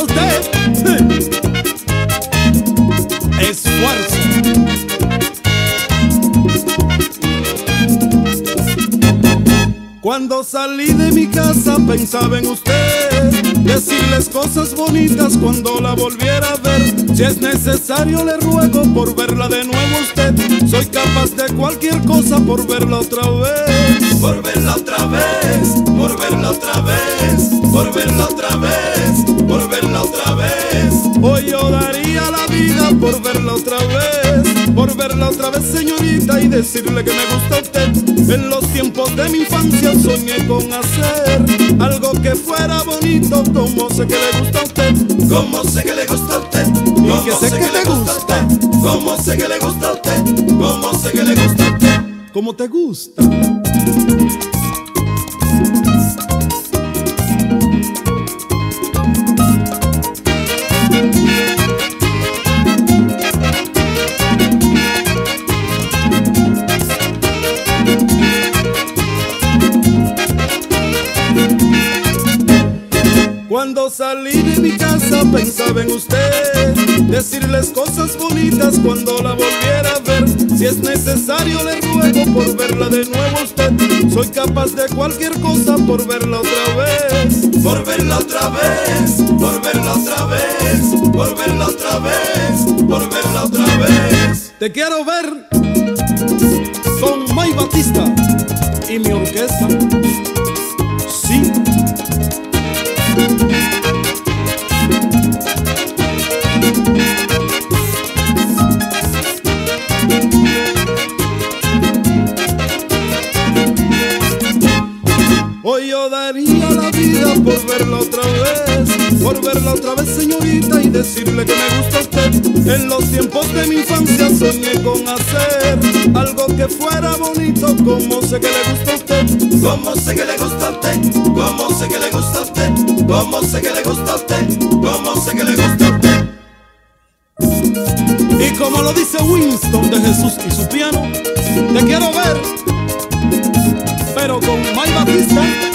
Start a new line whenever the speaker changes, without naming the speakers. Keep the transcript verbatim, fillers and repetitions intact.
para usted. Esfuerzo. Cuando salí de mi casa pensaba en usted, decirles cosas bonitas cuando la volviera a ver. Si es necesario le ruego por verla de nuevo a usted. Soy capaz de cualquier cosa por verla otra vez.
Por verla otra vez, por verla otra vez, por verla otra vez, por verla otra vez.
Hoy yo daría la vida por verla otra vez, por verla otra vez, señorita, y decirle que me gusta usted. En los tiempos de mi infancia soñé con hacer algo que fuera bonito, como sé que le gusta a usted.
Como sé que le gusta a usted,
y que sé que te gusta.
Como sé que le gusta a usted, como sé que le gusta a usted.
Como te gusta. Cuando salí de mi casa pensaba en usted, decirles cosas bonitas cuando la volviera a ver. Si es necesario le ruego por verla de nuevo a usted. Soy capaz de cualquier cosa por verla otra vez.
Por verla otra vez, por verla otra vez, por verla otra vez, por verla otra vez.
Te quiero ver con May Batista y mi orquesta. Sí. Hoy yo daría la vida por verla otra vez, por verla otra vez, señorita, y decirle que me gusta usted. En los tiempos de mi infancia soñé con hacer algo que fuera bonito, como sé que le gusta a usted.
Como sé que le gusta a usted, como sé que le gusta a usted, como sé que le gusta a usted, como sé que le gusta a usted.
Y como lo dice Winston de Jesús y su piano, te quiero ver, pero con May Batista.